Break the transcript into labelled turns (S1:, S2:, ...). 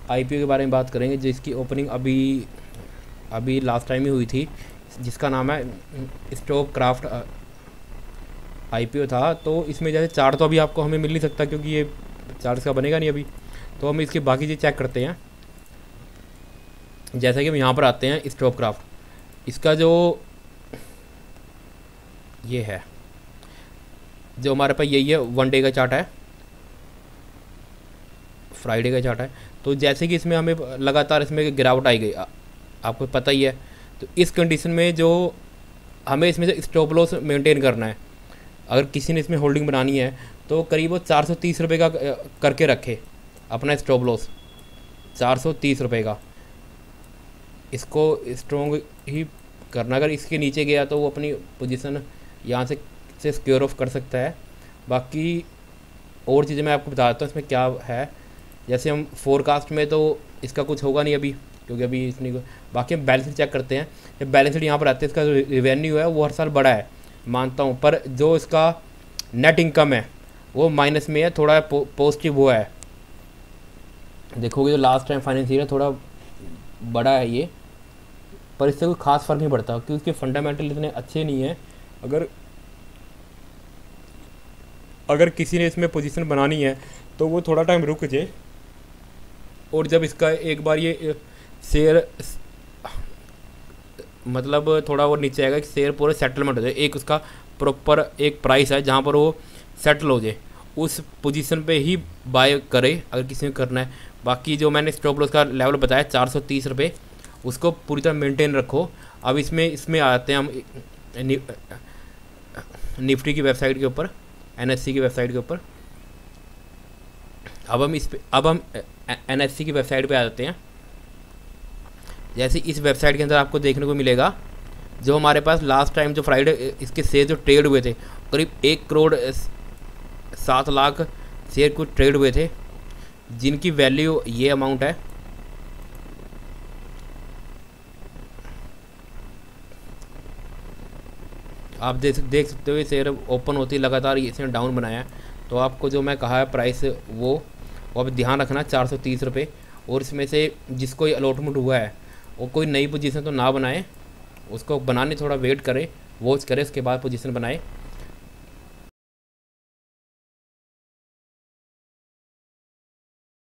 S1: IPO के बारे में बात करेंगे जिसकी ओपनिंग अभी अभी लास्ट टाइम ही हुई थी, जिसका नाम है स्टॉक क्राफ्ट आईपीओ था। तो इसमें जैसे चार्ट तो अभी आपको हमें मिल नहीं सकता क्योंकि ये चार्ट का बनेगा नहीं अभी, तो हम इसकी बाकी चीज़ चेक करते हैं। जैसा कि हम यहाँ पर आते हैं स्टॉक क्राफ्ट, इसका जो ये है, जो हमारे पास यही है 1 डे का चार्ट है, फ्राइडे का चार्ट है। तो जैसे कि इसमें हमें लगातार इसमें गिरावट आई गई, आपको पता ही है। तो इस कंडीशन में जो हमें इसमें से स्टॉप लॉस मेंटेन करना है, अगर किसी ने इसमें होल्डिंग बनानी है तो करीब वो 430 रुपये का करके रखे अपना स्टॉप लॉस, 430 रुपये का। इसको स्ट्रॉन्ग ही करना, अगर इसके नीचे गया तो वो अपनी पोजीशन यहाँ से सिक्योर ऑफ कर सकता है। बाकी और चीज़ें मैं आपको बता देता हूँ इसमें क्या है। जैसे हम फोरकास्ट में तो इसका कुछ होगा नहीं अभी, क्योंकि अभी इसने बाकी हम बैलेंस शीट चेक करते हैं। जब बैलेंस शीट यहाँ पर आते हैं, इसका जो रिवेन्यू है वो हर साल बढ़ा है मानता हूँ, पर जो इसका नेट इनकम है वो माइनस में है, थोड़ा पॉजिटिव हुआ है। देखोगे जो लास्ट टाइम फाइनेंशियल है थोड़ा बड़ा है ये, पर इससे कोई खास फर्क नहीं पड़ता क्योंकि उसके फंडामेंटल इतने अच्छे नहीं है। अगर किसी ने इसमें पोजीशन बनानी है तो वो थोड़ा टाइम रुक जाए, और जब इसका एक बार ये शेयर मतलब थोड़ा वो नीचे आएगा कि शेयर पूरे सेटलमेंट हो जाए, एक उसका प्रॉपर एक प्राइस है जहाँ पर वो सेटल हो जाए, उस पोजीशन पे ही बाय करे अगर किसी ने करना है। बाकी जो मैंने स्टॉप लॉस का लेवल बताया 430 रुपये, उसको पूरी तरह मेंटेन रखो। अब इसमें आते हैं हम निफ्टी की वेबसाइट के ऊपर, एनएससी की वेबसाइट के ऊपर। अब हम एनएससी की वेबसाइट पे आ जाते हैं। जैसे इस वेबसाइट के अंदर आपको देखने को मिलेगा जो हमारे पास लास्ट टाइम जो फ्राइडे इसके शेयर जो ट्रेड हुए थे, करीब 1,07,00,000 शेयर को ट्रेड हुए थे, जिनकी वैल्यू ये अमाउंट है। आप देख सकते हो ये शेयर ओपन होती लगातार इसने डाउन बनाया है। तो आपको जो मैं कहा है प्राइस वो अब ध्यान रखना 430 रुपये। और इसमें से जिसको ये अलॉटमेंट हुआ है वो कोई नई पोजीशन तो ना बनाए, उसको बनाने थोड़ा वेट करे, वॉच करे, उसके बाद पोजीशन बनाए।